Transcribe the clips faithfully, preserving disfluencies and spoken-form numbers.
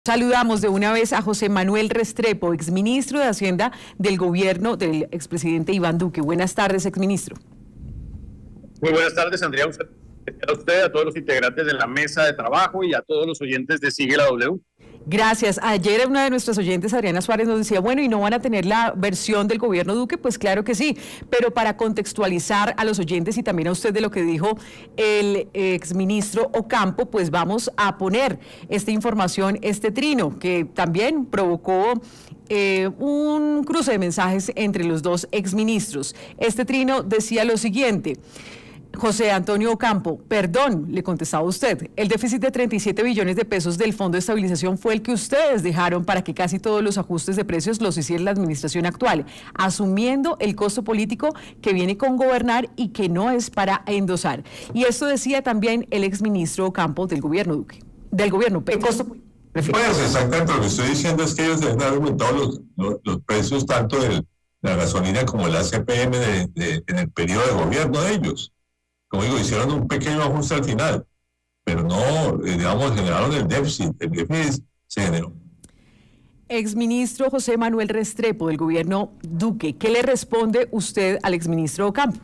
Saludamos de una vez a José Manuel Restrepo, exministro de Hacienda del gobierno del expresidente Iván Duque. Buenas tardes, exministro. Muy buenas tardes, Andrea. A usted, a todos los integrantes de la mesa de trabajo y a todos los oyentes de Sigue la W. Gracias. Ayer una de nuestras oyentes, Adriana Suárez, nos decía, bueno, ¿y no van a tener la versión del gobierno Duque? Pues claro que sí, pero para contextualizar a los oyentes y también a usted de lo que dijo el exministro Ocampo, pues vamos a poner esta información, este trino, que también provocó eh, un cruce de mensajes entre los dos exministros. Este trino decía lo siguiente: José Antonio Ocampo, perdón, le contestaba usted, el déficit de treinta y siete billones de pesos del Fondo de Estabilización fue el que ustedes dejaron para que casi todos los ajustes de precios los hiciera la administración actual, asumiendo el costo político que viene con gobernar y que no es para endosar. Y esto decía también el exministro Ocampo del gobierno Duque, del gobierno, el costo político. Pues exactamente, lo que estoy diciendo es que ellos deben haber aumentado los, los, los precios tanto de la gasolina como la C P M de, de, en el periodo de gobierno de ellos. Como digo, hicieron un pequeño ajuste al final, pero no, digamos, generaron el déficit. El déficit se generó. Exministro José Manuel Restrepo del gobierno Duque, ¿qué le responde usted al exministro Ocampo?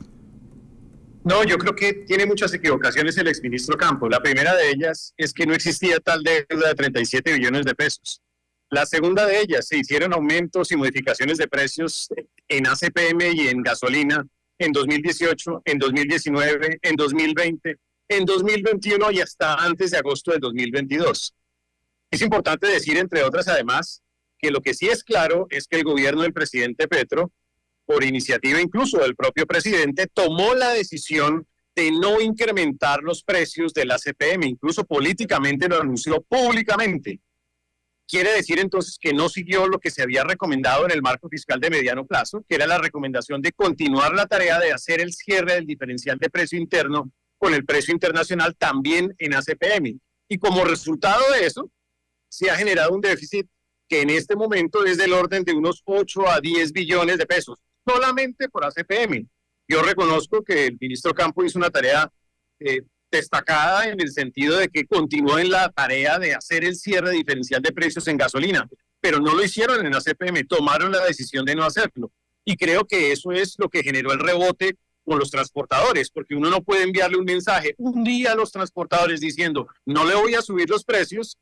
No, yo creo que tiene muchas equivocaciones el exministro Ocampo. La primera de ellas es que no existía tal deuda de treinta y siete billones de pesos. La segunda de ellas, se hicieron aumentos y modificaciones de precios en A C P M y en gasolina en dos mil dieciocho, en dos mil diecinueve, en dos mil veinte, en dos mil veintiuno y hasta antes de agosto de dos mil veintidós. Es importante decir, entre otras, además, que lo que sí es claro es que el gobierno del presidente Petro, por iniciativa incluso del propio presidente, tomó la decisión de no incrementar los precios de la C P M, incluso políticamente lo anunció públicamente. Quiere decir entonces que no siguió lo que se había recomendado en el marco fiscal de mediano plazo, que era la recomendación de continuar la tarea de hacer el cierre del diferencial de precio interno con el precio internacional también en A C P M. Y como resultado de eso, se ha generado un déficit que en este momento es del orden de unos ocho a diez billones de pesos, solamente por A C P M. Yo reconozco que el ministro Ocampo hizo una tarea eh, destacada en el sentido de que continuó en la tarea de hacer el cierre diferencial de precios en gasolina, pero no lo hicieron en la C P M, tomaron la decisión de no hacerlo. Y creo que eso es lo que generó el rebote con los transportadores, porque uno no puede enviarle un mensaje un día a los transportadores diciendo no le voy a subir los precios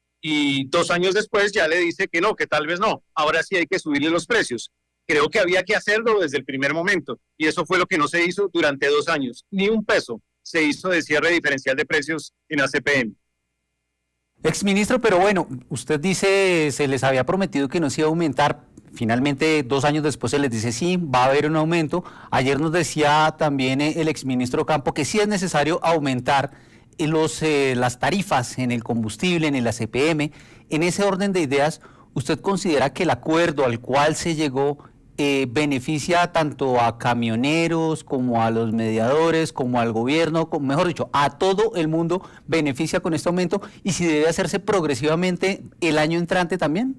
y dos años después ya le dice que no, que tal vez no, ahora sí hay que subirle los precios. Creo que había que hacerlo desde el primer momento y eso fue lo que no se hizo durante dos años, ni un peso se hizo de cierre diferencial de precios en A C P M. Exministro, pero bueno, usted dice, se les había prometido que no se iba a aumentar, finalmente dos años después se les dice sí, va a haber un aumento. Ayer nos decía también el exministro Ocampo que sí es necesario aumentar los, eh, las tarifas en el combustible, en el A C P M. En ese orden de ideas, ¿usted considera que el acuerdo al cual se llegó Eh, beneficia tanto a camioneros como a los mediadores, como al gobierno, como, mejor dicho, a todo el mundo beneficia con este aumento? ¿Y si debe hacerse progresivamente el año entrante también?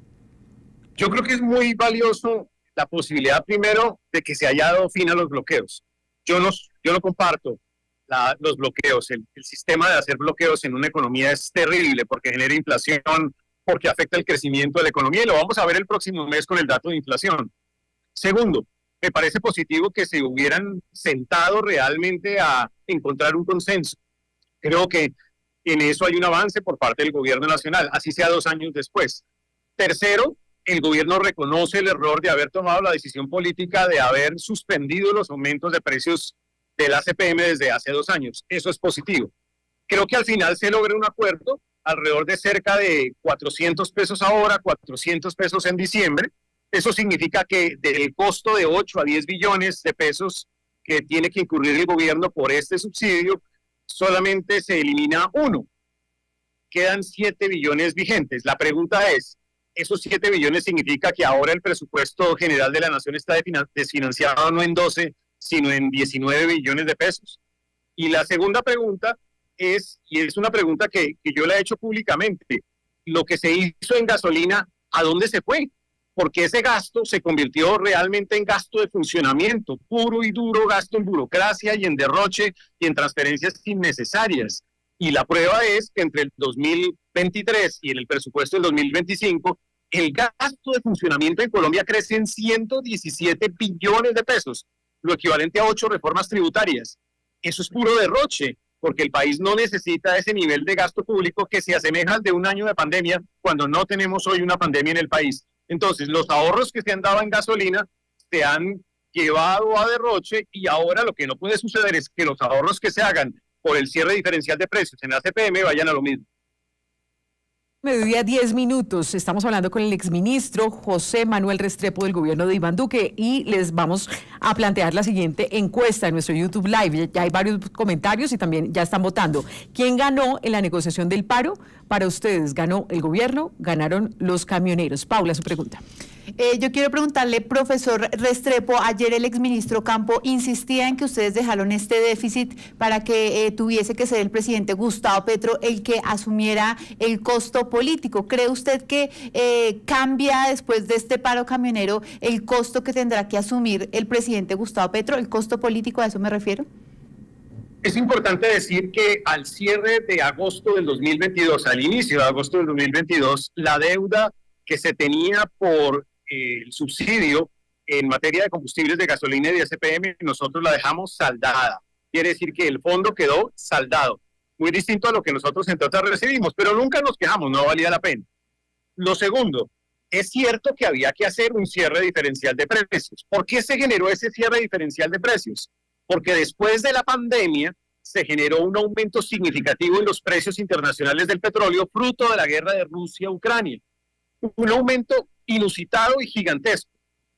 Yo creo que es muy valioso la posibilidad primero de que se haya dado fin a los bloqueos. Yo no, yo no comparto la, los bloqueos. El, el sistema de hacer bloqueos en una economía es terrible porque genera inflación, porque afecta el crecimiento de la economía y lo vamos a ver el próximo mes con el dato de inflación. Segundo, me parece positivo que se hubieran sentado realmente a encontrar un consenso. Creo que en eso hay un avance por parte del gobierno nacional, así sea dos años después. Tercero, el gobierno reconoce el error de haber tomado la decisión política de haber suspendido los aumentos de precios del A C P M desde hace dos años. Eso es positivo. Creo que al final se logra un acuerdo alrededor de cerca de cuatrocientos pesos ahora, cuatrocientos pesos en diciembre. Eso significa que del costo de ocho a diez billones de pesos que tiene que incurrir el gobierno por este subsidio, solamente se elimina uno. Quedan siete billones vigentes. La pregunta es, ¿esos siete billones significa que ahora el presupuesto general de la nación está desfinanciado no en doce, sino en diecinueve billones de pesos? Y la segunda pregunta es, y es una pregunta que, que yo la he hecho públicamente, lo que se hizo en gasolina, ¿a dónde se fue? Porque ese gasto se convirtió realmente en gasto de funcionamiento, puro y duro gasto en burocracia y en derroche y en transferencias innecesarias. Y la prueba es que entre el dos mil veintitrés y en el presupuesto del dos mil veinticinco, el gasto de funcionamiento en Colombia crece en ciento diecisiete billones de pesos, lo equivalente a ocho reformas tributarias. Eso es puro derroche, porque el país no necesita ese nivel de gasto público que se asemeja al de un año de pandemia cuando no tenemos hoy una pandemia en el país. Entonces, los ahorros que se han dado en gasolina se han llevado a derroche y ahora lo que no puede suceder es que los ahorros que se hagan por el cierre diferencial de precios en la C P M vayan a lo mismo. Mediodía, diez minutos. Estamos hablando con el exministro José Manuel Restrepo del gobierno de Iván Duque y les vamos a plantear la siguiente encuesta en nuestro YouTube Live. Ya hay varios comentarios y también ya están votando. ¿Quién ganó en la negociación del paro? Para ustedes, ¿ganó el gobierno? ¿Ganaron los camioneros? Paula, su pregunta. Eh, yo quiero preguntarle, profesor Restrepo, ayer el exministro Campo insistía en que ustedes dejaron este déficit para que eh, tuviese que ser el presidente Gustavo Petro el que asumiera el costo político. ¿Cree usted que eh, cambia después de este paro camionero el costo que tendrá que asumir el presidente Gustavo Petro, el costo político, a eso me refiero? Es importante decir que al cierre de agosto del dos mil veintidós, al inicio de agosto del dos mil veintidós, la deuda que se tenía por eh, el subsidio en materia de combustibles de gasolina y de C P M, nosotros la dejamos saldada. Quiere decir que el fondo quedó saldado. Muy distinto a lo que nosotros entonces recibimos, pero nunca nos quejamos, no valía la pena. Lo segundo, es cierto que había que hacer un cierre diferencial de precios. ¿Por qué se generó ese cierre diferencial de precios? Porque después de la pandemia se generó un aumento significativo en los precios internacionales del petróleo, fruto de la guerra de Rusia-Ucrania. Un aumento inusitado y gigantesco.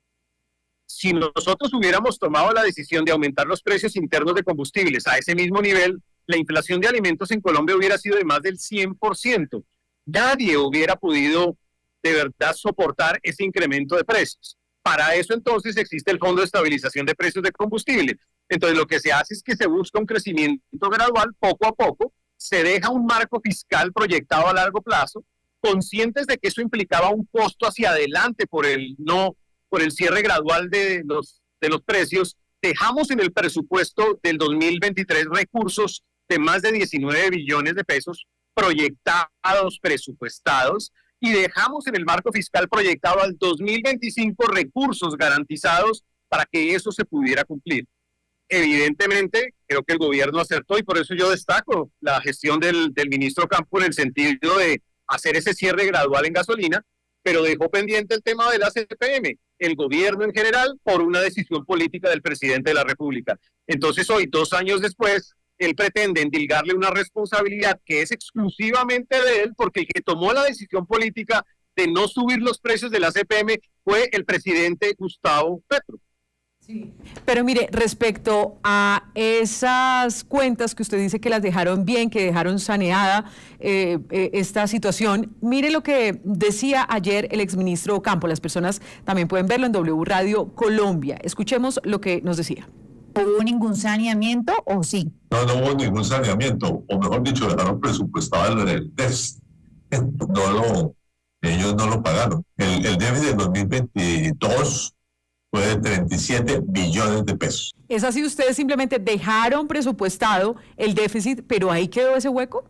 Si nosotros hubiéramos tomado la decisión de aumentar los precios internos de combustibles a ese mismo nivel, la inflación de alimentos en Colombia hubiera sido de más del cien por ciento. Nadie hubiera podido de verdad soportar ese incremento de precios. Para eso entonces existe el Fondo de Estabilización de Precios de Combustible. Entonces lo que se hace es que se busca un crecimiento gradual, poco a poco, se deja un marco fiscal proyectado a largo plazo, conscientes de que eso implicaba un costo hacia adelante por el, no, por el cierre gradual de los, de los precios. Dejamos en el presupuesto del dos mil veintitrés recursos de más de diecinueve billones de pesos proyectados, presupuestados, y dejamos en el marco fiscal proyectado al dos mil veinticinco recursos garantizados para que eso se pudiera cumplir. Evidentemente, creo que el gobierno acertó y por eso yo destaco la gestión del, del ministro Campo en el sentido de hacer ese cierre gradual en gasolina, pero dejó pendiente el tema de la C P M, el gobierno en general, por una decisión política del presidente de la República. Entonces hoy, dos años después, él pretende endilgarle una responsabilidad que es exclusivamente de él, porque el que tomó la decisión política de no subir los precios de la C P M fue el presidente Gustavo Petro. Sí. Pero mire, respecto a esas cuentas que usted dice que las dejaron bien, que dejaron saneada eh, eh, esta situación, mire lo que decía ayer el exministro Campo. Las personas también pueden verlo en W Radio Colombia. Escuchemos lo que nos decía. ¿Hubo ningún saneamiento o sí? No, no hubo ningún saneamiento, o mejor dicho, dejaron presupuestado el déficit. No lo, ellos no lo pagaron. El, el déficit de dos mil veintidós fue de treinta y siete billones de pesos. ¿Es así? ¿Ustedes simplemente dejaron presupuestado el déficit, pero ahí quedó ese hueco?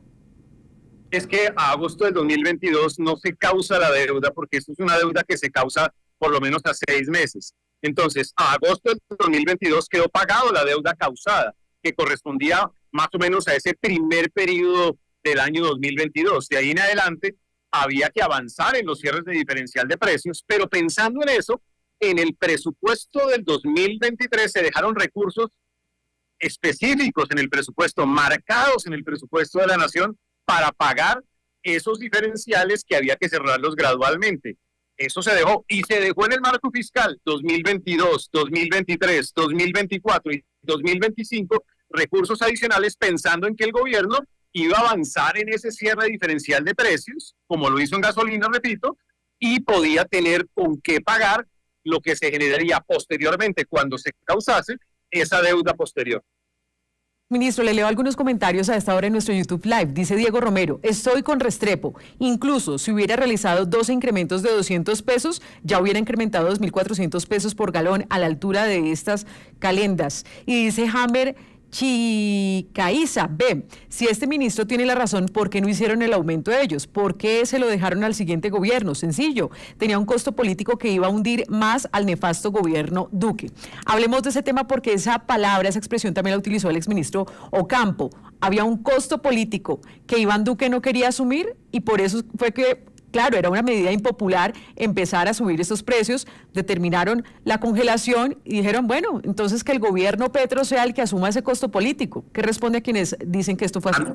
Es que a agosto del dos mil veintidós no se causa la deuda, porque esto es una deuda que se causa por lo menos a seis meses. Entonces, a agosto del dos mil veintidós quedó pagado la deuda causada, que correspondía más o menos a ese primer periodo del año dos mil veintidós. De ahí en adelante había que avanzar en los cierres de diferencial de precios, pero pensando en eso, en el presupuesto del dos mil veintitrés se dejaron recursos específicos en el presupuesto, marcados en el presupuesto de la Nación, para pagar esos diferenciales que había que cerrarlos gradualmente. Eso se dejó, y se dejó en el marco fiscal dos mil veintidós, dos mil veintitrés, dos mil veinticuatro y dos mil veinticinco recursos adicionales, pensando en que el gobierno iba a avanzar en ese cierre diferencial de precios, como lo hizo en gasolina, repito, y podía tener con qué pagar lo que se generaría posteriormente cuando se causase esa deuda posterior. Ministro, le leo algunos comentarios a esta hora en nuestro YouTube Live. Dice Diego Romero, estoy con Restrepo. Incluso si hubiera realizado dos incrementos de doscientos pesos, ya hubiera incrementado dos mil cuatrocientos pesos por galón a la altura de estas calendas. Y dice Hammer Chicaiza, B, si este ministro tiene la razón, ¿por qué no hicieron el aumento de ellos? ¿Por qué se lo dejaron al siguiente gobierno? Sencillo, tenía un costo político que iba a hundir más al nefasto gobierno Duque. Hablemos de ese tema porque esa palabra, esa expresión también la utilizó el exministro Ocampo. Había un costo político que Iván Duque no quería asumir y por eso fue que, claro, era una medida impopular empezar a subir estos precios, determinaron la congelación y dijeron, bueno, entonces que el gobierno Petro sea el que asuma ese costo político. ¿Qué responde a quienes dicen que esto fue así?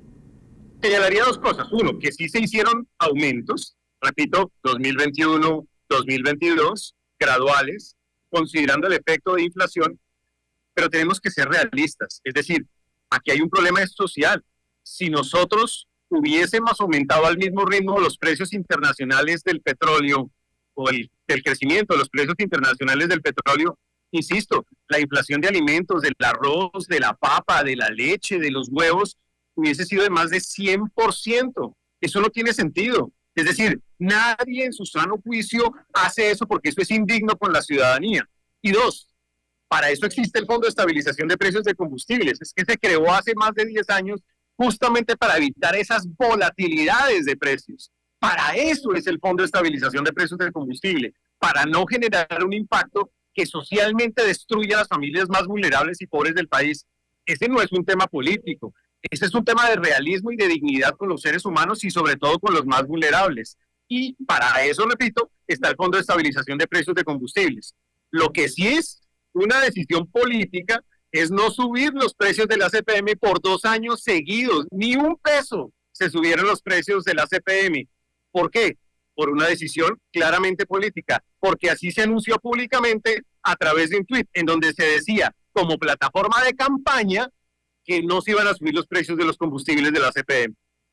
Señalaría dos cosas. Uno, que sí se hicieron aumentos, repito, dos mil veintiuno, dos mil veintidós, graduales, considerando el efecto de inflación, pero tenemos que ser realistas. Es decir, aquí hay un problema social. Si nosotros hubiésemos aumentado al mismo ritmo los precios internacionales del petróleo o el, el crecimiento de los precios internacionales del petróleo, insisto, la inflación de alimentos, del arroz, de la papa, de la leche, de los huevos, hubiese sido de más de cien por ciento. Eso no tiene sentido. Es decir, nadie en su sano juicio hace eso porque eso es indigno con la ciudadanía. Y dos, para eso existe el Fondo de Estabilización de Precios de Combustibles. Es que se creó hace más de diez años justamente para evitar esas volatilidades de precios. Para eso es el Fondo de Estabilización de Precios del Combustible, para no generar un impacto que socialmente destruya a las familias más vulnerables y pobres del país. Ese no es un tema político, ese es un tema de realismo y de dignidad con los seres humanos y sobre todo con los más vulnerables. Y para eso, repito, está el Fondo de Estabilización de Precios de Combustibles. Lo que sí es una decisión política es no subir los precios de la C P M por dos años seguidos. Ni un peso se subieron los precios de la C P M. ¿Por qué? Por una decisión claramente política. Porque así se anunció públicamente a través de un tuit en donde se decía, como plataforma de campaña, que no se iban a subir los precios de los combustibles de la C P M.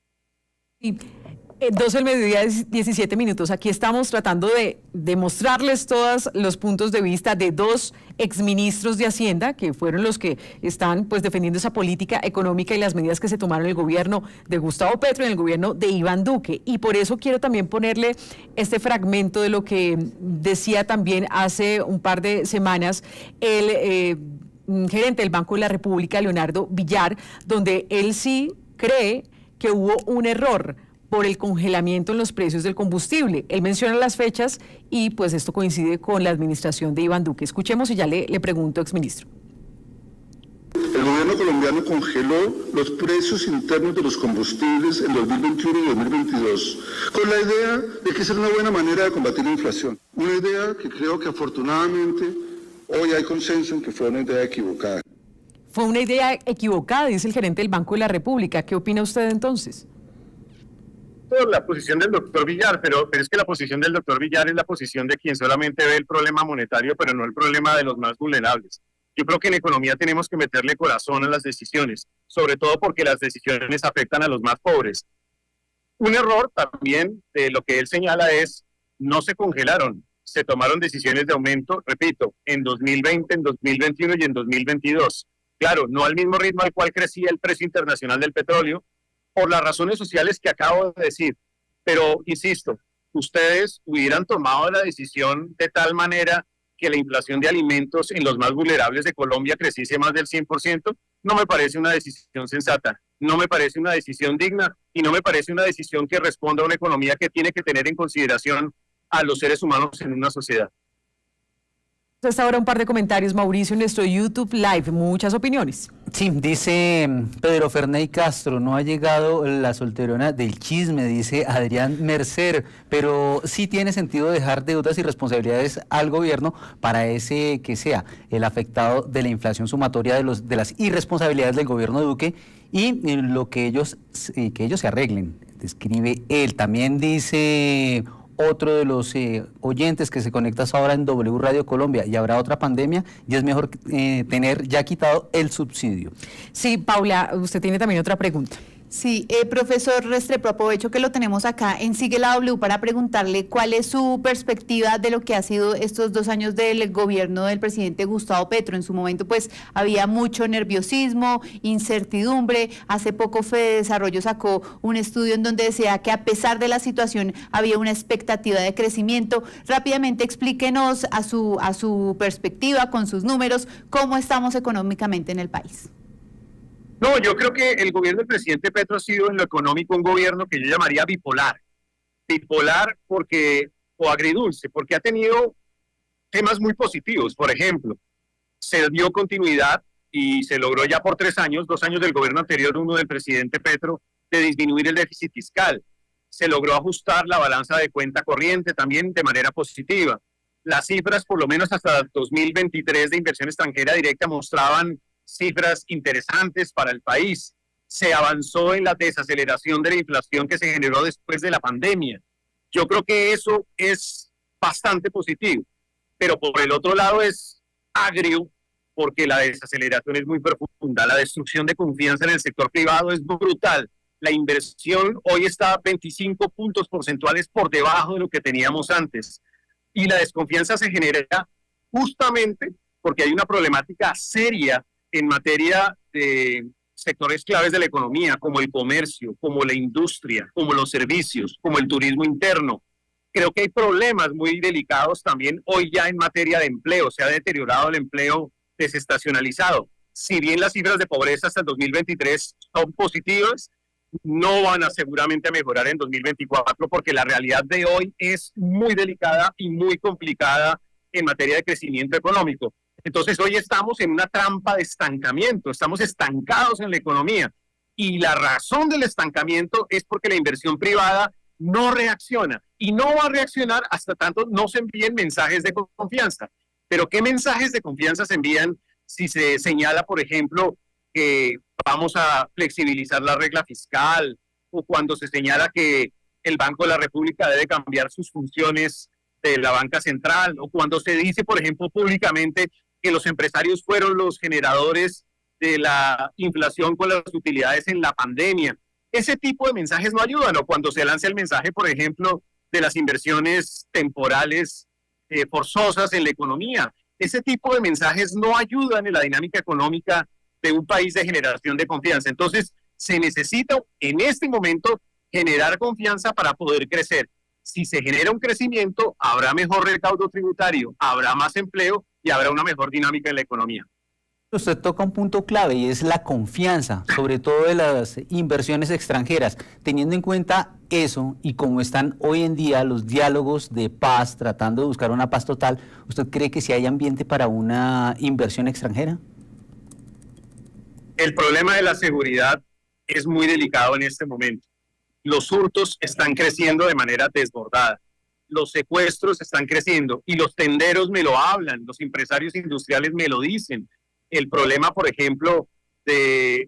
Y doce del mediodía, diecisiete minutos. Aquí estamos tratando de, de mostrarles todos los puntos de vista de dos exministros de Hacienda, que fueron los que están pues defendiendo esa política económica y las medidas que se tomaron en el gobierno de Gustavo Petro y en el gobierno de Iván Duque. Y por eso quiero también ponerle este fragmento de lo que decía también hace un par de semanas el eh, gerente del Banco de la República, Leonardo Villar, donde él sí cree que hubo un error por el congelamiento en los precios del combustible. Él menciona las fechas y pues esto coincide con la administración de Iván Duque. Escuchemos y ya le, le pregunto, exministro. El gobierno colombiano congeló los precios internos de los combustibles en dos mil veintiuno y dos mil veintidós, con la idea de que esa era una buena manera de combatir la inflación. Una idea que creo que afortunadamente hoy hay consenso en que fue una idea equivocada. Fue una idea equivocada, dice el gerente del Banco de la República. ¿Qué opina usted entonces? La posición del doctor Villar, pero, pero es que la posición del doctor Villar es la posición de quien solamente ve el problema monetario, pero no el problema de los más vulnerables. Yo creo que en economía tenemos que meterle corazón a las decisiones, sobre todo porque las decisiones afectan a los más pobres. Un error también de lo que él señala es, no se congelaron, se tomaron decisiones de aumento, repito, en dos mil veinte, en dos mil veintiuno y en dos mil veintidós. Claro, no al mismo ritmo al cual crecía el precio internacional del petróleo, por las razones sociales que acabo de decir. Pero, insisto, ustedes hubieran tomado la decisión de tal manera que la inflación de alimentos en los más vulnerables de Colombia creciese más del cien por ciento, no me parece una decisión sensata, no me parece una decisión digna y no me parece una decisión que responda a una economía que tiene que tener en consideración a los seres humanos en una sociedad. Hasta ahora un par de comentarios, Mauricio, en nuestro YouTube Live, muchas opiniones. Sí, dice Pedro Ferney Castro, no ha llegado la solterona del chisme, dice Adrián Mercer, pero sí tiene sentido dejar deudas y responsabilidades al gobierno para ese que sea el afectado de la inflación sumatoria de, los, de las irresponsabilidades del gobierno de Duque y lo que ellos, que ellos se arreglen, describe él. También dice otro de los eh, oyentes que se conecta ahora en W Radio Colombia, y habrá otra pandemia y es mejor eh, tener ya quitado el subsidio. Sí, Paula, usted tiene también otra pregunta. Sí, eh, profesor Restrepo, aprovecho que lo tenemos acá en Sigue la W para preguntarle cuál es su perspectiva de lo que ha sido estos dos años del gobierno del presidente Gustavo Petro. En su momento pues había mucho nerviosismo, incertidumbre. Hace poco Fede Desarrollo sacó un estudio en donde decía que a pesar de la situación había una expectativa de crecimiento. Rápidamente explíquenos a su, a su perspectiva, con sus números, cómo estamos económicamente en el país. No, yo creo que el gobierno del presidente Petro ha sido en lo económico un gobierno que yo llamaría bipolar. Bipolar porque, o agridulce, porque ha tenido temas muy positivos. Por ejemplo, se dio continuidad y se logró ya por tres años, dos años del gobierno anterior, uno del presidente Petro, de disminuir el déficit fiscal. Se logró ajustar la balanza de cuenta corriente también de manera positiva. Las cifras, por lo menos hasta dos mil veintitrés, de inversión extranjera directa mostraban cifras interesantes para el país. Se avanzó en la desaceleración de la inflación que se generó después de la pandemia. Yo creo que eso es bastante positivo, pero por el otro lado es agrio porque la desaceleración es muy profunda. La destrucción de confianza en el sector privado es brutal. La inversión hoy está veinticinco puntos porcentuales por debajo de lo que teníamos antes. Y la desconfianza se genera justamente porque hay una problemática seria en materia de sectores claves de la economía, como el comercio, como la industria, como los servicios, como el turismo interno. Creo que hay problemas muy delicados también hoy ya en materia de empleo. Se ha deteriorado el empleo desestacionalizado. Si bien las cifras de pobreza hasta el dos mil veintitrés son positivas, no van a seguramente a mejorar en dos mil veinticuatro porque la realidad de hoy es muy delicada y muy complicada en materia de crecimiento económico. Entonces hoy estamos en una trampa de estancamiento, estamos estancados en la economía y la razón del estancamiento es porque la inversión privada no reacciona y no va a reaccionar hasta tanto no se envíen mensajes de confianza. Pero ¿qué mensajes de confianza se envían si se señala, por ejemplo, que vamos a flexibilizar la regla fiscal o cuando se señala que el Banco de la República debe cambiar sus funciones de la banca central o cuando se dice, por ejemplo, públicamente que los empresarios fueron los generadores de la inflación con las utilidades en la pandemia? Ese tipo de mensajes no ayudan. O cuando se lanza el mensaje, por ejemplo, de las inversiones temporales eh, forzosas en la economía. Ese tipo de mensajes no ayudan en la dinámica económica de un país de generación de confianza. Entonces, se necesita en este momento generar confianza para poder crecer. Si se genera un crecimiento, habrá mejor recaudo tributario, habrá más empleo y habrá una mejor dinámica en la economía. Usted toca un punto clave y es la confianza, sobre todo de las inversiones extranjeras. Teniendo en cuenta eso y cómo están hoy en día los diálogos de paz, tratando de buscar una paz total, ¿usted cree que sí hay ambiente para una inversión extranjera? El problema de la seguridad es muy delicado en este momento. Los hurtos están creciendo de manera desbordada. Los secuestros están creciendo y los tenderos me lo hablan, los empresarios industriales me lo dicen. El problema, por ejemplo, de,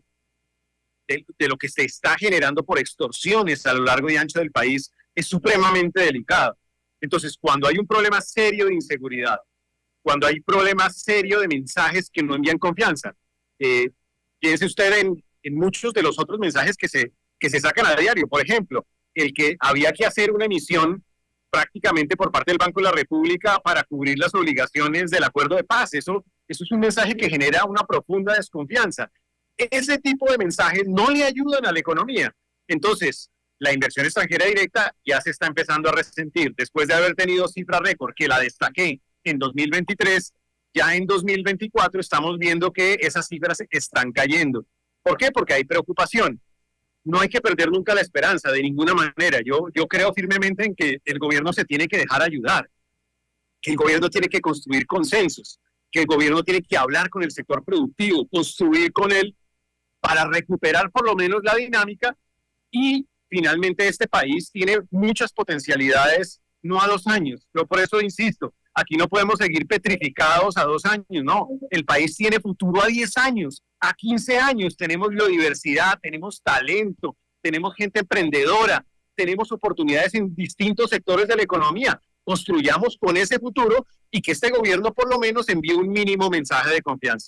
de, de lo que se está generando por extorsiones a lo largo y ancho del país es supremamente delicado. Entonces, cuando hay un problema serio de inseguridad, cuando hay problema serio de mensajes que no envían confianza, eh, piense usted en, en muchos de los otros mensajes que se, que se sacan a diario. Por ejemplo, el que había que hacer una emisión prácticamente por parte del Banco de la República para cubrir las obligaciones del acuerdo de paz. Eso, eso es un mensaje que genera una profunda desconfianza. Ese tipo de mensajes no le ayudan a la economía. Entonces, la inversión extranjera directa ya se está empezando a resentir. Después de haber tenido cifra récord, que la destaqué en dos mil veintitrés, ya en dos mil veinticuatro estamos viendo que esas cifras están cayendo. ¿Por qué? Porque hay preocupación. No hay que perder nunca la esperanza, de ninguna manera. Yo, yo creo firmemente en que el gobierno se tiene que dejar ayudar, que el gobierno tiene que construir consensos, que el gobierno tiene que hablar con el sector productivo, construir con él para recuperar por lo menos la dinámica y finalmente este país tiene muchas potencialidades, no a dos años. Yo por eso insisto, aquí no podemos seguir petrificados a dos años, no. El país tiene futuro a diez años, a quince años. Tenemos biodiversidad, tenemos talento, tenemos gente emprendedora, tenemos oportunidades en distintos sectores de la economía. Construyamos con ese futuro y que este gobierno por lo menos envíe un mínimo mensaje de confianza.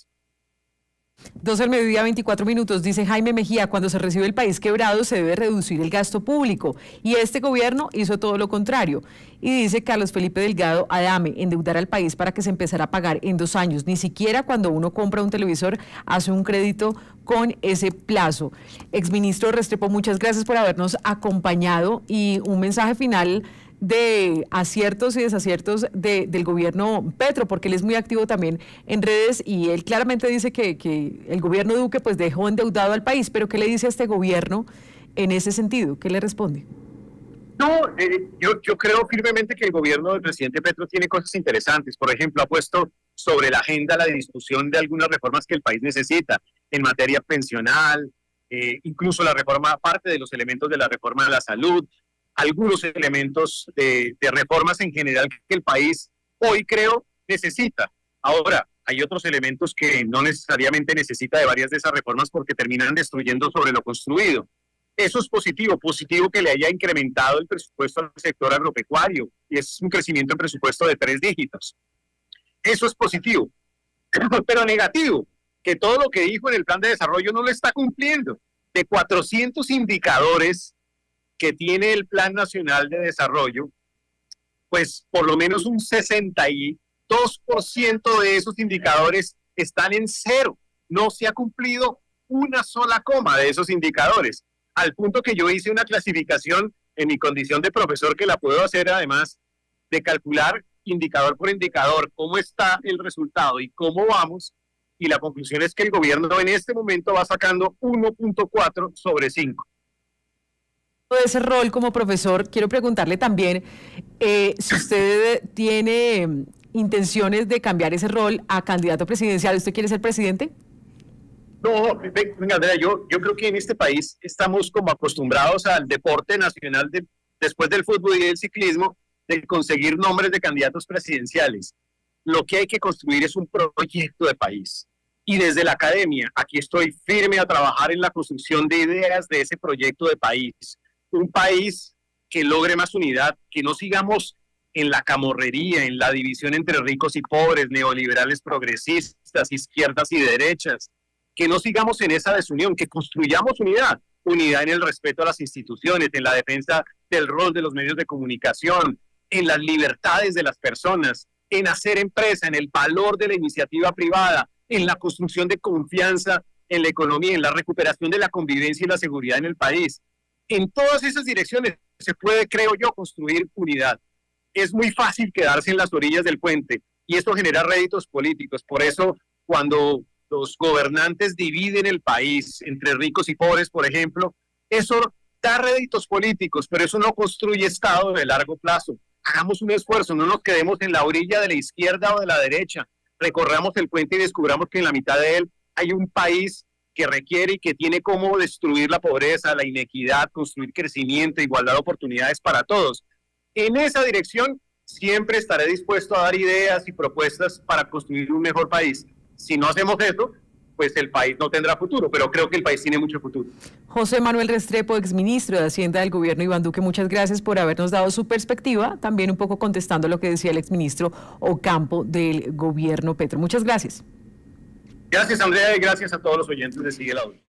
doce del mediodía, veinticuatro minutos, dice Jaime Mejía, cuando se recibe el país quebrado se debe reducir el gasto público y este gobierno hizo todo lo contrario. Y dice Carlos Felipe Delgado Adame, endeudar al país para que se empezara a pagar en dos años, ni siquiera cuando uno compra un televisor hace un crédito con ese plazo. Exministro Restrepo, muchas gracias por habernos acompañado y un mensaje final de aciertos y desaciertos de, del gobierno Petro, porque él es muy activo también en redes y él claramente dice que, que el gobierno Duque pues dejó endeudado al país, pero ¿qué le dice a este gobierno en ese sentido? ¿Qué le responde? No, eh, yo, yo creo firmemente que el gobierno del presidente Petro tiene cosas interesantes. Por ejemplo, ha puesto sobre la agenda la discusión de algunas reformas que el país necesita en materia pensional, eh, incluso la reforma, parte de los elementos de la reforma de la salud, algunos elementos de, de reformas en general que el país hoy creo necesita. Ahora, hay otros elementos que no necesariamente necesita de varias de esas reformas porque terminan destruyendo sobre lo construido. Eso es positivo, positivo que le haya incrementado el presupuesto al sector agropecuario y es un crecimiento en presupuesto de tres dígitos. Eso es positivo, pero negativo, que todo lo que dijo en el plan de desarrollo no lo está cumpliendo. De cuatrocientos indicadores que tiene el Plan Nacional de Desarrollo, pues por lo menos un sesenta y dos por ciento de esos indicadores están en cero. No se ha cumplido una sola coma de esos indicadores, al punto que yo hice una clasificación en mi condición de profesor, que la puedo hacer además, de calcular indicador por indicador cómo está el resultado y cómo vamos, y la conclusión es que el gobierno en este momento va sacando uno punto cuatro sobre cinco. De ese rol como profesor, quiero preguntarle también eh, si usted tiene eh, intenciones de cambiar ese rol a candidato presidencial. ¿Usted quiere ser presidente? No, venga, Andrea, yo, yo creo que en este país estamos como acostumbrados al deporte nacional de, después del fútbol y del ciclismo, de conseguir nombres de candidatos presidenciales. Lo que hay que construir es un proyecto de país. Y desde la academia, aquí estoy firme a trabajar en la construcción de ideas de ese proyecto de país. Un país que logre más unidad, que no sigamos en la camorrería, en la división entre ricos y pobres, neoliberales progresistas, izquierdas y derechas, que no sigamos en esa desunión, que construyamos unidad, unidad en el respeto a las instituciones, en la defensa del rol de los medios de comunicación, en las libertades de las personas, en hacer empresa, en el valor de la iniciativa privada, en la construcción de confianza en la economía, en la recuperación de la convivencia y la seguridad en el país. En todas esas direcciones se puede, creo yo, construir unidad. Es muy fácil quedarse en las orillas del puente y esto genera réditos políticos. Por eso, cuando los gobernantes dividen el país entre ricos y pobres, por ejemplo, eso da réditos políticos, pero eso no construye Estado de largo plazo. Hagamos un esfuerzo, no nos quedemos en la orilla de la izquierda o de la derecha, recorramos el puente y descubramos que en la mitad de él hay un país que requiere y que tiene cómo destruir la pobreza, la inequidad, construir crecimiento, igualdad de oportunidades para todos. En esa dirección siempre estaré dispuesto a dar ideas y propuestas para construir un mejor país. Si no hacemos eso, pues el país no tendrá futuro, pero creo que el país tiene mucho futuro. José Manuel Restrepo, exministro de Hacienda del gobierno Iván Duque, muchas gracias por habernos dado su perspectiva, también un poco contestando lo que decía el exministro Ocampo del gobierno Petro. Muchas gracias. Gracias, Andrea, y gracias a todos los oyentes de Sigue la Hora.